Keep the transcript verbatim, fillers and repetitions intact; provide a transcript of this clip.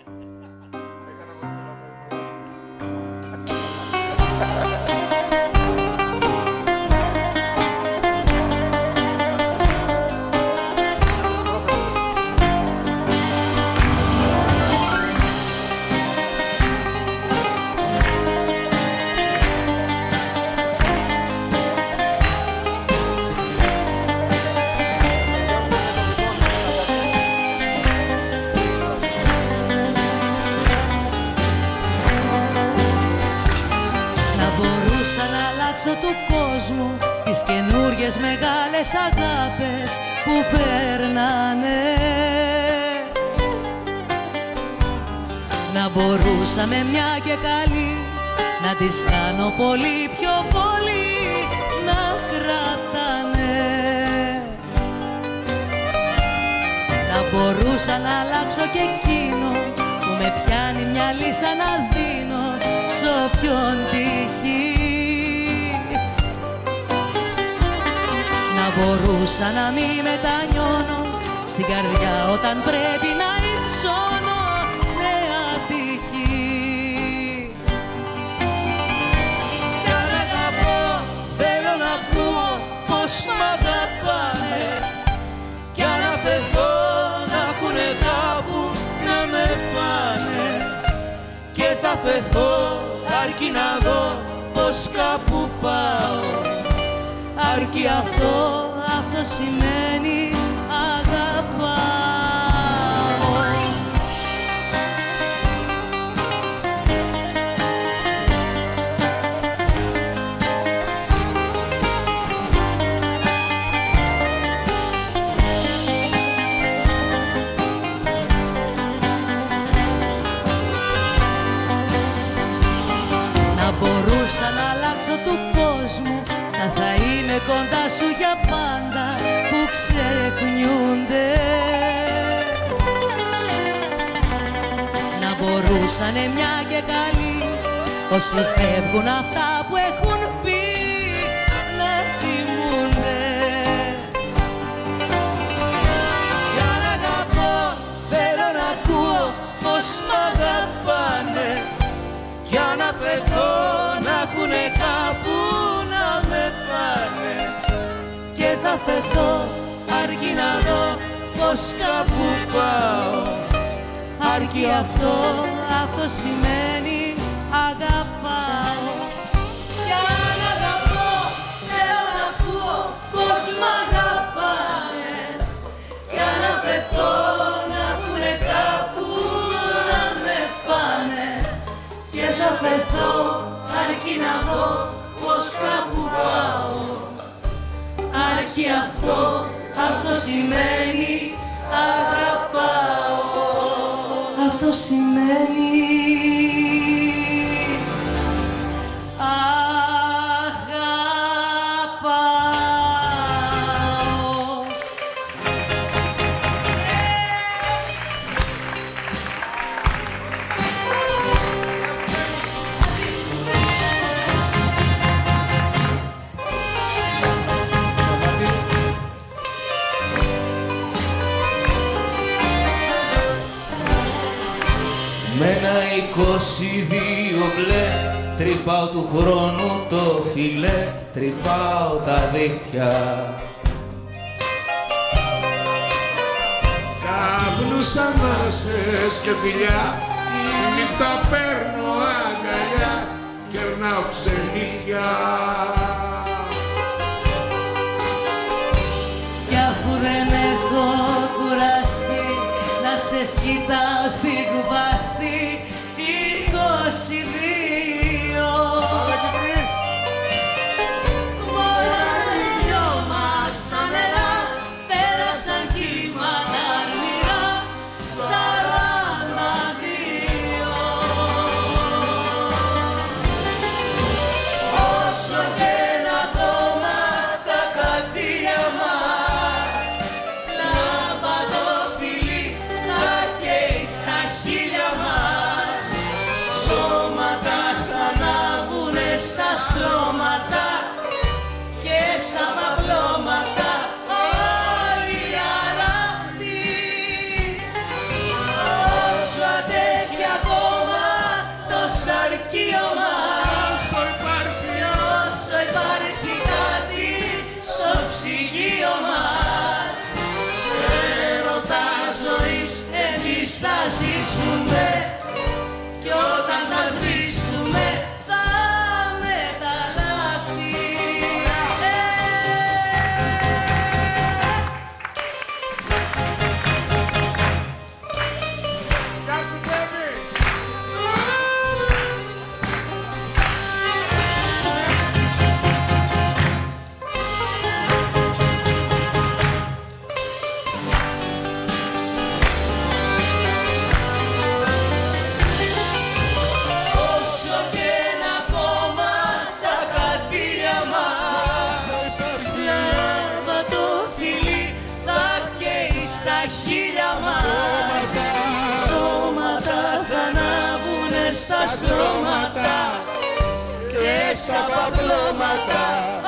Του κόσμου τις καινούριες μεγάλες αγάπες που περνάνε. Να μπορούσαμε μια και καλή να τις κάνω πολύ πιο πολύ να κρατάνε. Να μπορούσα να αλλάξω και εκείνο που με πιάνει μια λύσα να δίνω σ' όποιον τύχει. Μπορούσα να μη μετανιώνω στην καρδιά όταν πρέπει να υψώνω νέα τύχη. Κι αν αγαπώ θέλω να ακούω πως μ' αγαπάνε. Κι αν αφαιθώ να έχουνε κάπου να με πάνε. Και θα φεθώ αρκεί να δω πως κάπου πάω. Αρκεί αυτό, αυτό σημαίνει αγαπάω. Να μπορούσα να αλλάξω του κόσμου, να θα είμαι κοντά σου για πάντα που ξεχνιούνται. Να μπορούσανε μια και καλή όσοι φεύγουν αυτά που έχουν πει να θυμούνται. Για να αγαπώ θέλω να ακούω πως μ' αγαπάνε. Για να φεθώ να έχουνε κάπου να με πάνε. Και θα φεθώ αρκεί να δω πως κάπου πάω. Αρκεί αυτό, αυτό σημαίνει αγαπάω. Για να αγαπώ θέλω να ακούω πως μ' αγαπάνε. Για να φεθώ να έχουνε κάπου να με πάνε. Και θα φεθώ αρκεί να δω πως κάπου πάω. Αρκεί αυτό, αυτό σημαίνει αγαπάω. Αυτό σημαίνει αγαπάω. Με ένα είκοσι δύο μπλε τρυπάω του χρόνου το φιλέ, τρυπάω τα δίχτυα. Καπνούς, ανάσες και φιλιά, η νύχτα παίρνω αγκαλιά, κερνάω ξενίκια. Κι αφού δεν έχω κουραστεί να σε σκητάω στην κουβάστη είκοσι δύο. Μωρά δυο μας τα νερά πέρασαν κύματα αρμυρά σαράντα δύο. Όσο και ένα ακόμα τα κατήλια μας λάμπα το φιλί θα καίει στα χείλια μας. Σώματα ζήσουμε κι όταν θα σβήσουμε θα μεταλλαχθεί. Στα στρώματα και στα παπλώματα